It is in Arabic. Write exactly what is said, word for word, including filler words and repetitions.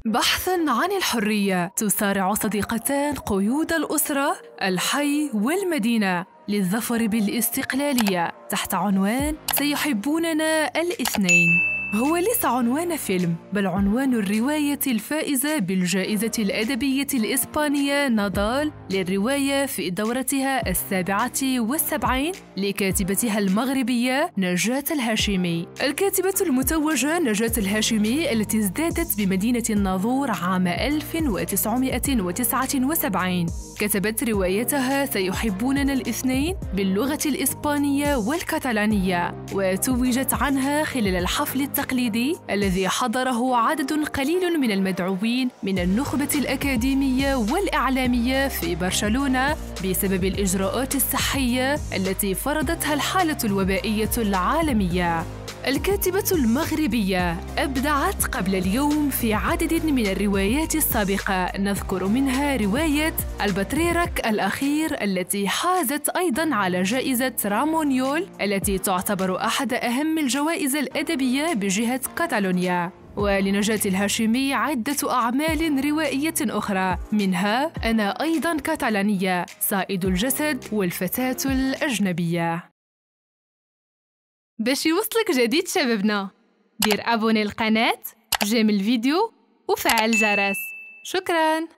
بحثاً عن الحرية، تصارع صديقتان قيود الأسرة، الحي والمدينة للظفر بالاستقلالية تحت عنوان سيحبوننا الاثنين. هو ليس عنوان فيلم، بل عنوان الرواية الفائزة بالجائزة الأدبية الإسبانية نادال للرواية في دورتها السابعة والسبعين لكاتبتها المغربية نجاة الهاشمي. الكاتبة المتوجة نجاة الهاشمي التي ازدادت بمدينة الناظور عام ألف وتسعمائة وتسعة وسبعين كتبت روايتها سيحبوننا الاثنين باللغة الإسبانية والكتالانية، وتوجت عنها خلال الحفل التقليدي الذي حضره عدد قليل من المدعوين من النخبة الأكاديمية والإعلامية في برشلونة بسبب الإجراءات الصحية التي فرضتها الحالة الوبائية العالمية. الكاتبة المغربية أبدعت قبل اليوم في عدد من الروايات السابقة، نذكر منها رواية البطريرك الأخير التي حازت أيضاً على جائزة رامونيول التي تعتبر أحد أهم الجوائز الأدبية بجهة كاتالونيا. ولنجاة الهاشمي عدة أعمال روائية أخرى، منها أنا أيضاً كاتالانية، صائد الجسد، والفتاة الأجنبية. باش يوصلك جديد شبابنا، دير أبوني القناة، جيم الفيديو وفعل الجرس. شكراً.